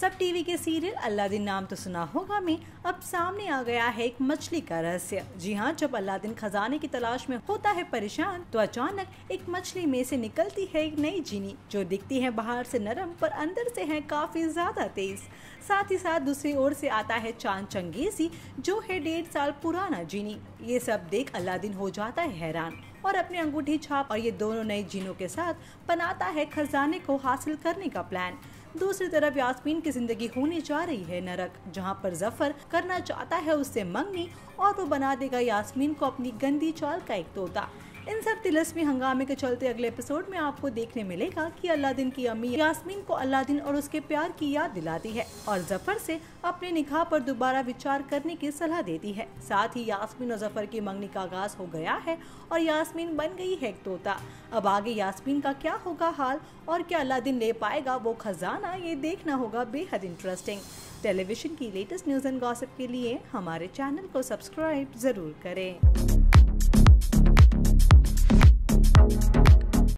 सब टीवी के serial Aladdin नाम तो सुना होगा में अब सामने आ गया है एक मछली का रहस्य। जी हाँ, जब अलादीन खजाने की तलाश में होता है परेशान तो अचानक एक मछली में से निकलती है एक नई जीनी जो दिखती है बाहर से नरम पर अंदर से है काफी ज्यादा तेज। साथ ही साथ दूसरी ओर से आता है चांद चंगेजी जो है 1.5 साल पुराना जीनी। ये सब देख अलादीन हो जाता है हैरान और अपने अंगूठी छाप और ये दोनों नए जीनों के साथ बनाता है खजाने को हासिल करने का प्लान। दूसरी तरफ यास्मीन की जिंदगी होने जा रही है नरक, जहां पर जफर करना चाहता है उससे मंगनी और वो बना देगा यास्मीन को अपनी गंदी चाल का एक तोता। इन सब तिलस्मी हंगामे के चलते अगले एपिसोड में आपको देखने मिलेगा कि अलादीन की अम्मी यास्मीन को अलादीन और उसके प्यार की याद दिलाती है और जफर से अपने निकाह पर दोबारा विचार करने की सलाह देती है। साथ ही यास्मीन और जफर की मंगनी का आगाज हो गया है और यास्मीन बन गई है एक तोता। अब आगे यास्मीन का क्या होगा हाल और क्या अलादीन ले पाएगा वो खजाना, ये देखना होगा बेहद इंटरेस्टिंग। टेलीविजन की लेटेस्ट न्यूज एंड गॉसिप के लिए हमारे चैनल को सब्सक्राइब जरूर करें।